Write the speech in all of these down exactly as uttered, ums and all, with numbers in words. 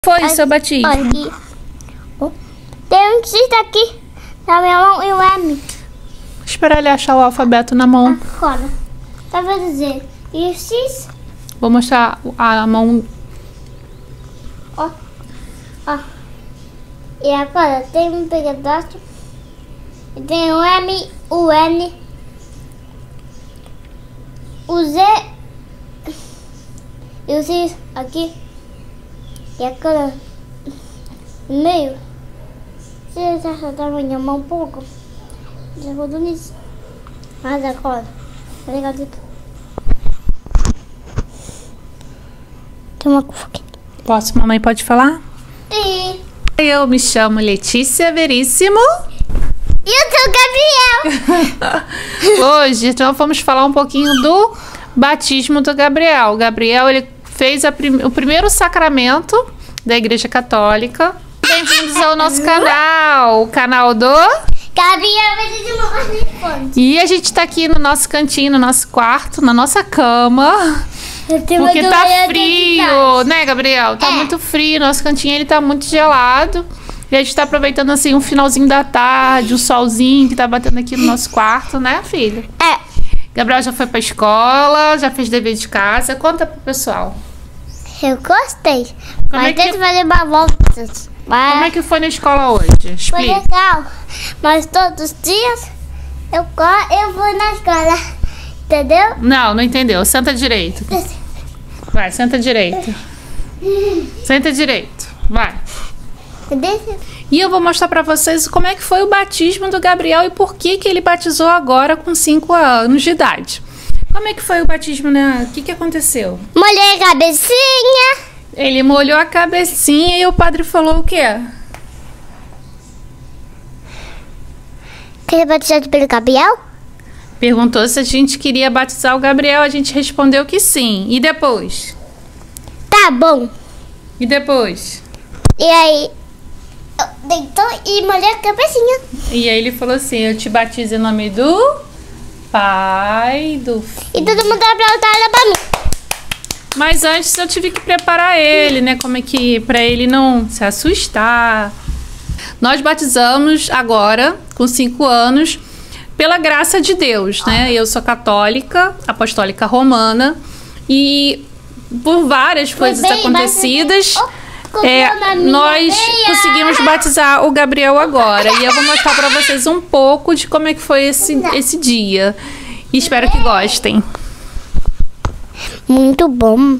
Foi o seu batismo? Olha aqui. Tem um X aqui na minha mão e um M. Vou esperar ele achar o alfabeto na mão. Agora, tá pra dizer e o X? Vou mostrar a mão. Ó, ó. E agora tem um pedaço. E tem o M, o N, o Z e o X aqui. E agora, no meio, se você acertar minha mão um pouco, já vou nisso. Mas agora, tá ligado? Tem uma coisa aqui. Posso? Mamãe pode falar? E Eu me chamo Letícia Veríssimo. eu sou o Gabriel. Hoje então vamos falar um pouquinho do batismo do Gabriel. O Gabriel ele fez a prim o primeiro sacramento da Igreja Católica. Bem-vindos ao nosso canal, o canal do Gabriel vai dizer uma coisa. E a gente tá aqui no nosso cantinho, no nosso quarto, na nossa cama. Porque tá frio, né, Gabriel? Tá É. muito frio. Nosso cantinho ele tá muito gelado. E a gente tá aproveitando assim um finalzinho da tarde, o solzinho que tá batendo aqui no nosso quarto, né, filho? É. Gabriel já foi pra escola, já fez dever de casa. Conta pro pessoal. Eu gostei. Como mas é que- tento fazer uma volta. Mas Como é que foi na escola hoje? foi Explica. legal. Mas todos os dias eu, co- eu vou na escola. Entendeu? Não, não entendeu. Senta direito. Vai, senta direito. Senta direito. Vai. Entendeu? E eu vou mostrar pra vocês como é que foi o batismo do Gabriel e por que que ele batizou agora com cinco anos de idade. Como é que foi o batismo, né? O que que aconteceu? Molhei a cabecinha. Ele molhou a cabecinha e o padre falou o quê? Quer batizado pelo Gabriel? Perguntou se a gente queria batizar o Gabriel, a gente respondeu que sim. E depois? Tá bom. E depois? E aí, eu deitou e molhei a cabecinha. E aí ele falou assim, eu te batizo em nome do Pai, do E todo mundo aplaudiu pra mim. Mas antes eu tive que preparar ele, né? Como é que para ele não se assustar. Nós batizamos agora com cinco anos pela graça de Deus, né? Eu sou católica, apostólica romana e por várias coisas bem, acontecidas, mas- Oh, é, comprou na minha nós veia. conseguimos batizar o Gabriel agora. E eu vou mostrar para vocês um pouco de como é que foi esse, esse dia. E espero que gostem. Muito bom.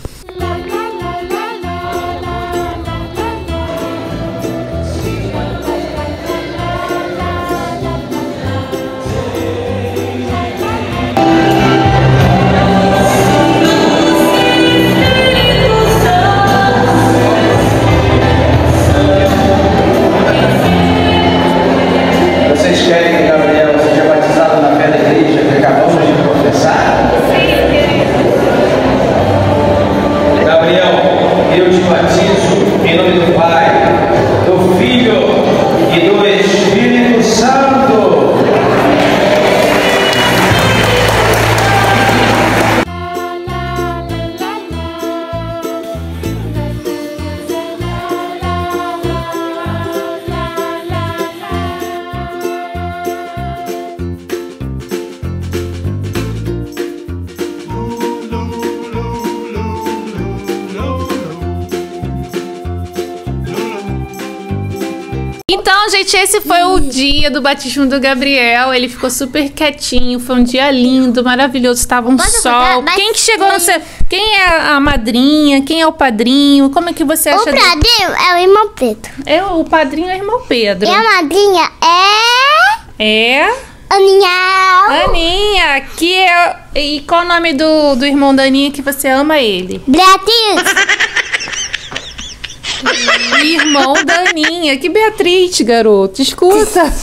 Vocês querem que Gabriel seja batizado na fé da igreja que acabamos de professar? Gabriel, eu te batizo em nome do Pai, do Filho e do Espírito Santo. Então, gente, esse foi o dia do batismo do Gabriel. Ele ficou super quietinho. Foi um dia lindo, maravilhoso. Estava um Posso sol. contar? Mas Quem que chegou no foi- seu... Quem é a madrinha? Quem é o padrinho? Como é que você O acha... do- padrinho é o irmão Pedro. É, o padrinho é o irmão Pedro. E a madrinha é... É... Aninha. Aninha, que é... E qual o nome do, do irmão da Aninha que você ama ele? Beatriz. Irmão da Aninha. Que Beatriz, garoto. Escuta.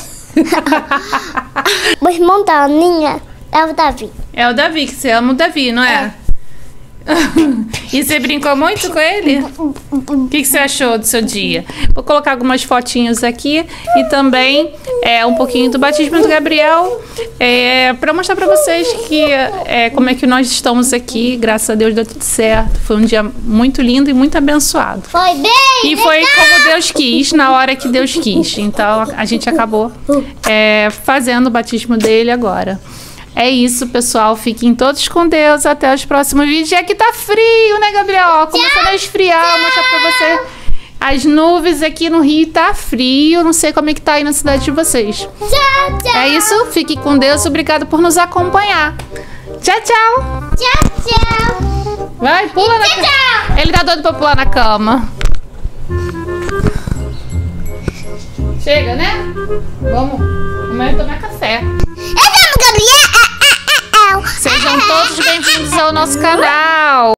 O irmão da Aninha é o Davi. É o Davi, que você ama o Davi, não é? E você brincou muito com ele? O que, que você achou do seu dia? Vou colocar algumas fotinhos aqui e também é, um pouquinho do batismo do Gabriel, é, para mostrar para vocês que é, como é que nós estamos aqui. Graças a Deus deu tudo certo. Foi um dia muito lindo e muito abençoado. Foi bem E foi como Deus quis, na hora que Deus quis. Então a gente acabou é, fazendo o batismo dele agora. É isso, pessoal. Fiquem todos com Deus. Até os próximos vídeos. E aqui tá frio, né, Gabriel? Começando a esfriar. Vou mostrar pra você. As nuvens aqui no Rio tá frio. Não sei como é que tá aí na cidade de vocês. Tchau, tchau. É isso. Fiquem com Deus. Obrigado por nos acompanhar. Tchau, tchau. Tchau, tchau. Vai, pula na cama. Ele tá doido pra pular na cama. Chega, né? Vamos. Vamos tomar café. Eu chamo Gabriel. Sejam todos bem-vindos ao nosso canal.